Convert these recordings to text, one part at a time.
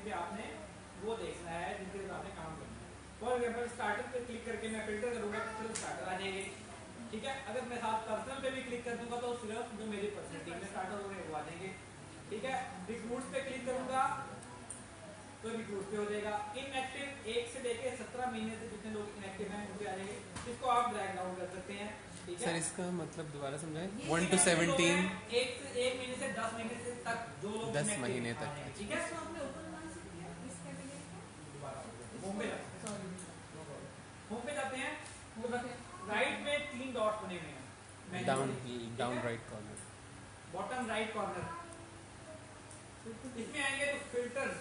पे आपने वो देखना है जिनके लिए आपने काम करना है। फॉर एग्जाम्पल स्टार्टर पे क्लिक करके मैं फिल्टर करूंगा तो सिर्फ स्टार्टर आ जाएंगे, ठीक है। अगर मैं साथ पर्सनल पे भी क्लिक कर दूंगा तो सिर्फ जो मेरी पर्सनल टीम में स्टार्टर हो रहे हैं वो आ जाएंगे, ठीक है। रिक्रूट्स पे क्लिक करूंगा तो रिक्रूट पे हो जाएगा। इनएक्टिव 1 से लेके 17 महीने से जितने लोग इनएक्टिव हैं उनके आ जाएंगे, इसको आप ड्रैग डाउन कर सकते हैं, ठीक है। सर इसका मतलब दोबारा समझाएं। 1 to 17 1 महीने से 10 महीने से तक जो लोग 10 महीने तक, ठीक है। होम पे जाते हैं तो राइट में 3 डॉट बने हुए हैं, down right corner, bottom right corner, इसमें आएंगे तो फिल्टर्स,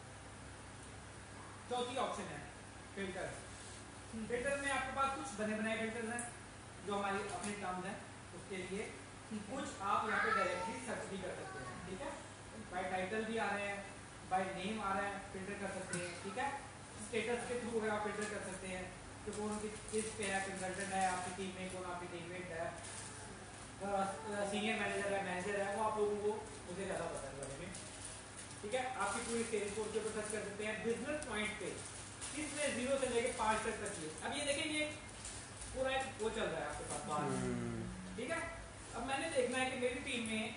चौथी ऑप्शन है फिल्टर। फिल्टर में आपके पास कुछ बने बनाए फिल्टर्स हैं जो हमारी अपने टर्म्स हैं उसके लिए, कुछ आप यहाँ पे डायरेक्टली सर्च भी कर सकते हैं, ठीक है। बाय टाइटल भी आ रहे हैं, बाय नेम आ रहा है, फिल्टर कर सकते हैं, ठीक है। स्टेटस के थ्रू आप फिल्टर कर सकते हैं कि कौन किस पे है, कंसल्टेंट है आपकी टीम में, कौन आपकी टीममेट है, सीनियर मैनेजर है, मैनेजर है, वो आप लोगों को मुझे ज़्यादा पता है बारे में, ठीक है। आपकी पूरी सेल्स फोर्स के ऊपर सर्च कर सकते हैं। बिजनेस पॉइंट पे इसमें 0 से लेके 5 तक चाहिए। अब ये देखें ये पूरा एक वो चल रहा है आपके पास बाहर, ठीक है। अब मैंने देखना है कि मेरी टीम में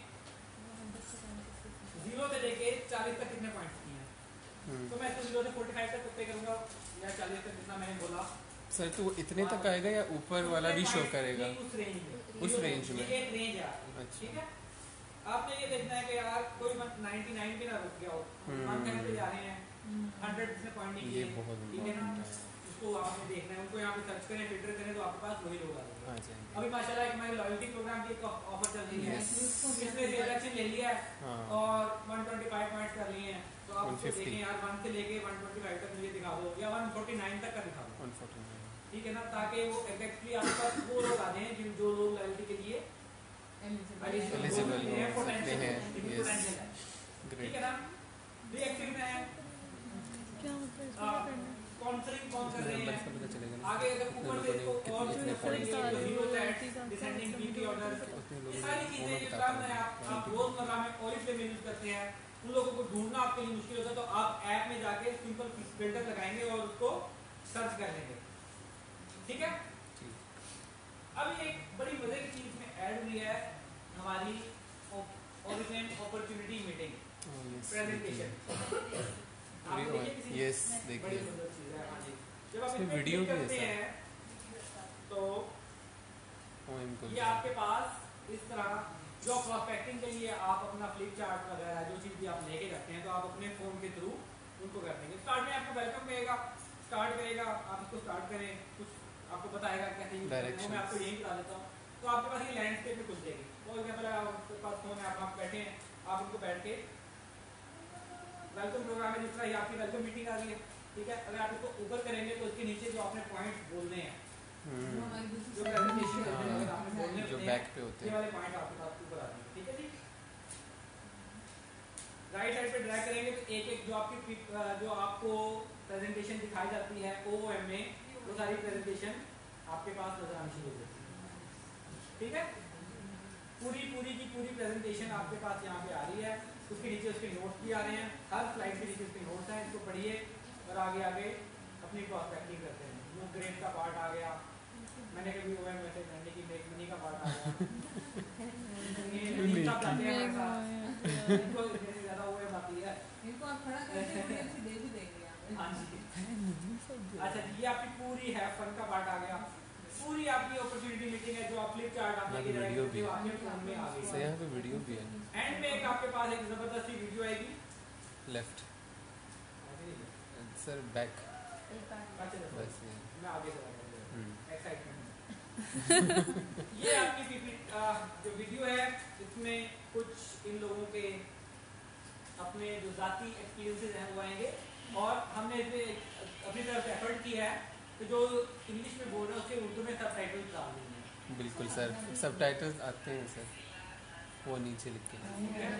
0 से लेके 40 तक कितने पॉइंट्स किए हैं, तो मैं इसको 0 से 45 तक पे करूंगा या 40 तक जितना मैंने बोला। सर तो इतने तक आएगा या ऊपर वाला भी शो करेगा? उस रेंज में, उस रेंज में एक रेंज है आपकी, ठीक है। आपने ये देखना है कि यार कोई 99 पे ना रुक गया हो, 110 पे जा रहे हैं, 100 से पॉइंट नहीं किए, ठीक है ना। उसको आपने देखना है, उनको यहाँ पे सर्च करें, फिल्टर करें तो आपके पास वही लोग आ जाएंगे। अभी माशाल्लाह हमारी लॉयल्टी प्रोग्राम की एक ऑफर चल रही है, इसमें से इलेक्शन ले लिया है और 125 पॉइंट्स कर लिए हैं, तो आप उसको देखें यार 1 से लेके 125 तक मुझे दिखा दो या 149 तक का दिखा दो, 149, ठीक है ना, ताकि वो एग्जैक्टली आपके पास वो लोग आ जाएं जो लोग लॉयल्टी के लिए एलिजिबल है, पोटेंशियल है, ठीक है ना। रिएक्टिव में है क्या मतलब काउंसलिंग कौन कर रहे हैं, आगे अगर ऊपर से इसको और डिसेंडिंग बीटी ऑर्डर, ये सारी चीजें जो टर्म है आप रोजमर्रा में oriflame यूज करते हैं, उन लोगों को ढूंढना आपके लिए मुश्किल होता है, तो आप ऐप में जाके सिंपल फिल्टर लगाएंगे और उसको सर्च कर लेंगे, ठीक है। अब एक बड़ी मजे की चीज में ऐड हुई है हमारी oriflame opportunity meeting presentation. Yes देखिए जब आप इसमें वीडियो करते हैं तो ये आपके पास इस तरह जो प्रोस्पेक्टिंग के लिए आप अपना फ्लिप चार्ट वगैरह जो चीज़ भी आप लेके रखते हैं तो आप अपने फोन के थ्रू उनको कर देंगे। स्टार्ट में आपको वेलकम करेगा, स्टार्ट करेगा, आप इसको स्टार्ट करें, कुछ आपको बताएगा कैसे यूज करना है, मैं आपको यही बता देता हूँ। तो आपके पास ये लैंडस्केप में खुल जाएगी। फॉर एग्जाम्पल आपके पास फोन है, आप बैठे हैं, आप उनको बैठ के वेलकम प्रोग्राम है, जिस तरह ये आपकी वेलकम मीटिंग आ रही है, ठीक है। अगर आप इसको ऊपर करेंगे तो इसके नीचे जो आपने पॉइंट बोलने हैं, जो प्रेजेंटेशन आपने बोलने जो बैक पे होते हैं, ये वाले पॉइंट आपके पास ऊपर आ जाएंगे, ठीक है जी। राइट साइड पे ड्रैग करेंगे तो एक एक जो आपको प्रेजेंटेशन दिखाई जाती है OOM में, वो सारी प्रेजेंटेशन आपके पास नजर आनी शुरू हो जाती है, ठीक है। पूरी की पूरी प्रेजेंटेशन आपके पास यहाँ पे आ रही है, उसके नीचे उसके नोट्स भी आ रहे हैं, हर स्लाइड के नीचे उसके नोट्स हैं, इसको पढ़िए और आगे आगे अपनी प्रोस्पेक्टिंग करते हैं। वो ग्रेड का पार्ट आ गया, मैंने कभी OM वैसे करने की मेक मनी का पार्ट आ गया, इनको ज़्यादा OM आती है, इनको आप खड़ा करके दे भी देंगे। हाँ जी, अच्छा ये आपकी पूरी है फन का पार्ट आ गया, पूरी आपकी अपॉर्चुनिटी मीटिंग है जो आप फ्लिप चार्ट आप लेके जाएंगे जो आपके फोन में आ गई है। यहाँ पे वीडियो भी है, एंड में एक आपके पास एक जबरदस्त सी वीडियो आएगी, लेफ्ट सर बैक, बस मैं आगे चला गया एक्साइटमेंट। ये आपकी जो वीडियो है इसमें कुछ इन लोगों के अपने जो जाती एक्सपीरियंसेस हैं वो आएंगे, और हमने इसमें अपनी तरफ से एफर्ट की है तो जो इंग्लिश में बोल रहे हैं उसके उर्दू में सबटाइटल्स डाल देंगे। बिल्कुल सर, सबटाइटल्स आते हैं सर, वो नीचे लिख के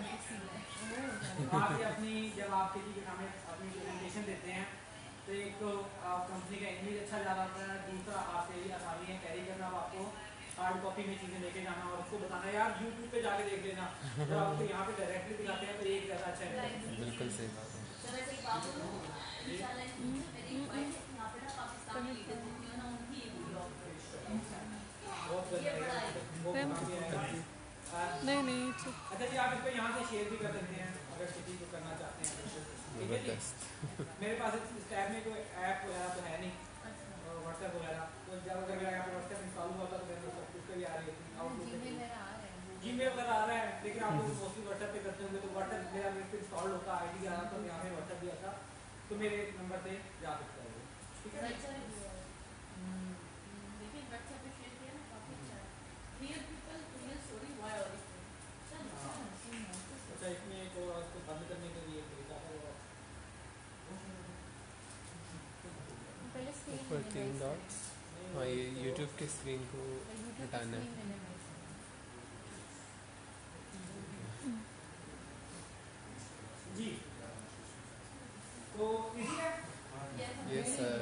अपनी जब आप किसी के सामने अपनी प्रेजेंटेशन देते हैं तो एक तो कंपनी का इमेज अच्छा जा रहा है, दूसरा आपके लिए आसानी है कैरी करना, आपको हार्ड कॉपी में चीज़ें लेके जाना और उसको बताना यार यूट्यूब पे जाके देख लेना, तो आपको यहाँ पे डायरेक्टली दिखाते हैं तो एक ज़्यादा अच्छा है। बिल्कुल सही बात है। बहुत गंदा है, वो वहाँ भी आएगा। नहीं नहीं अच्छा जी, आप इसको यहाँ से शेयर भी कर सकते हैं अगर किसी को करना चाहते हैं तो। ठीक है जी। मेरे पास इस टैब में कोई ऐप वगैरह तो है नहीं, व्हाट्सएप वगैरह, तो जब अगर मेरा यहाँ पे व्हाट्सएप इंस्टॉल हुआ था तो मेरे को सब कुछ भी आ रही होती, आउटलुक जीमेल वगैरह आ रहा है, लेकिन आप लोग मोस्टली व्हाट्सएप पे करते होंगे, तो व्हाट्सएप मेरा मेरे पे इंस्टॉल होता, आईडी आ रहा था, यहाँ पे व्हाट्सएप भी आता, तो मेरे नंबर से जा सकता है वो। ठीक है। अच्छा, इसमें एक और इसको बंद करने के लिए तरीका है वो। ऊपर 3 डॉट्स, हाँ ये यूट्यूब के स्क्रीन को हटाना है। जी, तो इजी है। Yes sir.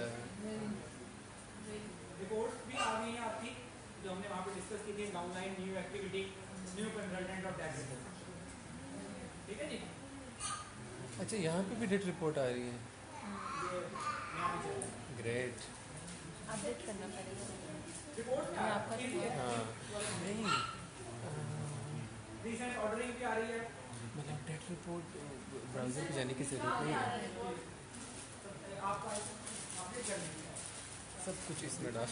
रिपोर्ट्स भी आ गई हैं आपकी, जो हमने वहाँ पे डिस्कस की थी, downline, new activity, new consultant और दैट रिपोर्ट। ठीक है जी। अच्छा यहाँ पे भी डेट रिपोर्ट आ रही है, ये यहाँ पे चल रहा है। ग्रेट। अपडेट करना पड़ेगा। रिपोर्ट में आपका हाँ नहीं रीसेंट ऑर्डरिंग भी आ रही है। मतलब डेट रिपोर्ट ब्राउज़र पे जाने की ज़रूरत नहीं है, आपका अपडेट करने की है। सब कुछ इसमें डाल।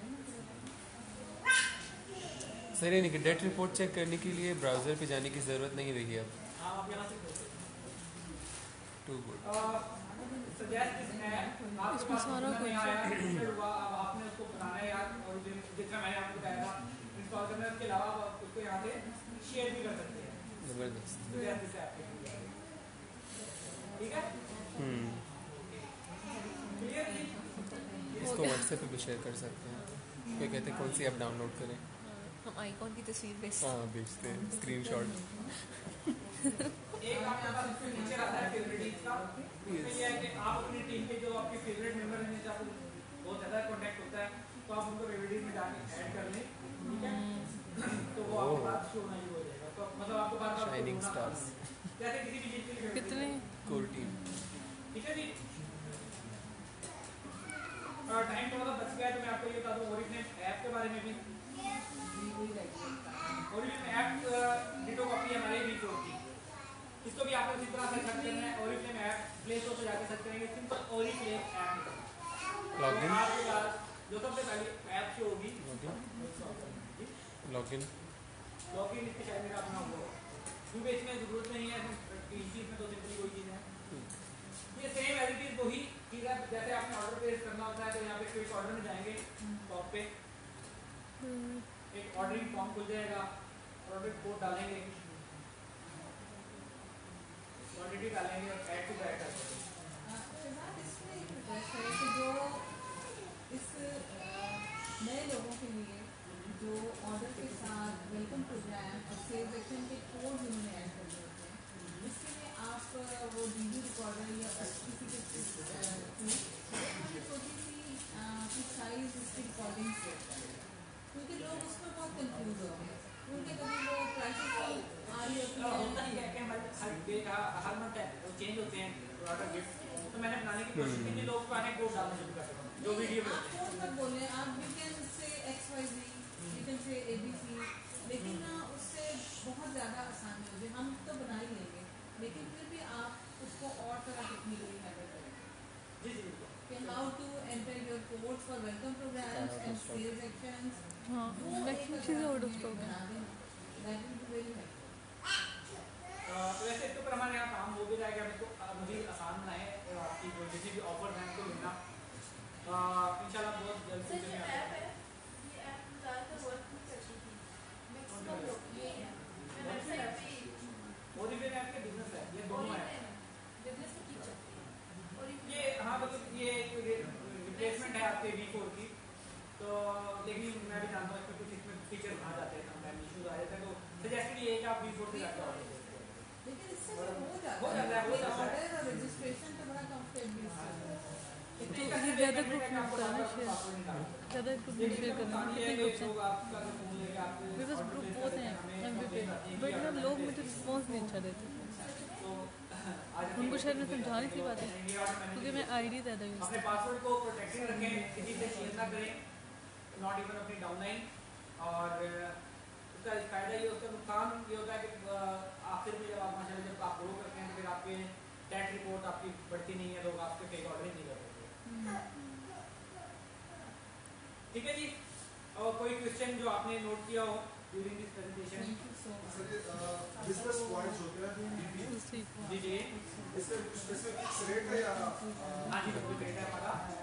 सर ये नहीं कि डेट रिपोर्ट चेक करने के लिए ब्राउज़र पे जाने की ज़रूरत नहीं रही अब। हाँ, आप यहाँ से खोल सकते too good. Suggest this app, आपके पास नहीं आया, इंस्टॉल हुआ, अब आपने उसको बनाना है यार, और जितना मैंने आपको बताया था इंस्टॉल करना है, उसके अलावा आप उसको यहाँ से शेयर भी कर सकते हैं। ज़बरदस्त। Suggest this app. ठीक है। क्लियर जी। इसको व्हाट्सएप पे भी शेयर कर सकते हैं। कोई कहते हैं कौन सी ऐप डाउनलोड करें, हम आइकॉन की तस्वीर भेजते हाँ भेजते हैं स्क्रीनशॉट। एक आपके पास इसमें फीचर आता है फेवरेट्स का, इसमें ये है कि आप अपनी टीम के जो आपके फेवरेट मेंबर हैं, जिनसे आपको बहुत ज़्यादा कॉन्टैक्ट होता है, तो आप उनको फेवरेट्स में डाल के ऐड कर लें। ठीक है, तो वो आपके पास शो होना शुरू हो जाएगा, तो मतलब आपको बार-बार शाइनिंग स्टार्स, जैसे किसी भी चीज़ के लिए कितने कोर टीम। ठीक है जी। टाइम थोड़ा सा बच गया है, तो मैं आपको ये बता दूं ओरिफ्लेम ऐप के बारे में भी। ओरिफ्लेम ऐप डिटो कॉपी है हमारे V4 की, इसको भी आपको इसी तरह से सर्च करना है, ओरिफ्लेम ऐप प्ले स्टोर पे जाके सर्च करेंगे सिंपल ओरिफ्लेम ऐप। लॉगिन, आपके पास जो सबसे पहले ऐप शो होगी, लॉगिन लॉगिन इसके शायद मेरा अपना होगा, क्योंकि इसमें जरूरत नहीं है, इसी में तो सिंपली कोई चीज़ है। ये सेम एज इट इज वही चीज़ है, जैसे आपने ऑर्डर प्लेस करना होता है, तो यहाँ पे क्विक ऑर्डर में जाएंगे, टॉप पे एक ऑर्डरिंग फॉर्म खुल जाएगा, ऑर्डर कोड डालेंगे, क्वांटिटी डालेंगे और ऐड टू बैक कर देंगे। इसमें एक रिक्वेस्ट है कि जो इस नए लोगों के लिए जो ऑर्डर के साथ वेलकम प्रोग्राम और सेल्स एक्शन के कोड उन्होंने ऐड करने होते हैं, इसके लिए आप वो वीडियो रिकॉर्डर या किसी के छोटी सी साइज उसकी रिकॉर्डिंग से, क्योंकि लोग उसमें बहुत कंफ्यूज होते हैं, क्योंकि कभी वो प्राइसेस आ रही होती है, हर मंथ है वो चेंज होते हैं ऑर्डर गिफ्ट, तो मैंने बनाने की कोशिश की, लोग पुराने कोड डालना शुरू कर देते हैं जो वीडियो में। आप कोड मत बोले, आप you can say XYZ, you can say ABC, लेकिन उससे बहुत ज़्यादा आसानी होगी, हम तो बना ही लेंगे, लेकिन फिर भी आप उसको और तरह टेक्निकली हैंडल करेंगे जी जी बिल्कुल, कि how to enter your codes for welcome programs and sales actions. हाँ नेक्स्ट चीज़ आउट ऑफ स्टॉक है। That will be very helpful. वैसे इसके ऊपर हमारे यहाँ काम हो भी जाएगा, इसको मुझे आसान बनाए आपकी जो जितने भी ऑफर हैं उनको लेना इंशाल्लाह बहुत जल्द फ्यूचर में आएगा। ओरिफ्लेम ऐप के बिजनेस है, ये दोनों है, ये हाँ मतलब ये रिप्लेसमेंट है आपके V4 की, तो लेकिन मैं भी जानता हूँ कुछ इसमें फीचर आ जाते हैं, समटाइम इश्यूज आ जाते हैं, तो सजेस्टेड ये है कि आप V4 से जाकर ऑर्डर करें। लेकिन इससे हो जाता हो जाता है ऑर्डर और रजिस्ट्रेशन तो बड़ा कंफर्टेबल है। तो ये ज़्यादा ग्रुप में करना शेयर, ज़्यादा ग्रुप में शेयर करना, कितने ग्रुप्स हैं मेरे पास, ग्रुप बहुत हैं MB पे, बट ना लोग मुझे रिस्पॉन्स नहीं अच्छा देते। तो आज उनको शायद मैं समझा नहीं थी बातें क्योंकि क्योंकि मैं आईडी ज़्यादा यूज़ अपने पासवर्ड को प्रोटेक्टेड रखें, किसी से शेयर ना करें, नॉट इवन अपनी डाउनलाइन। और उसका फायदा ये होता है, नुकसान ये होता है कि आखिर में जब आप माशाल्लाह जब आप ग्रो करते हैं तो फिर आपके डेट रिपोर्ट आपकी बढ़ती नहीं है, लोग आपके फेक ऑर्डर नहीं कर सकते। ठीक है जी। और कोई क्वेश्चन जो आपने नोट किया हो during this presentation? Business points होते हैं जी जी, इसमें फिक्स रेट है या हाँ जी, बिल्कुल रेट है हमारा।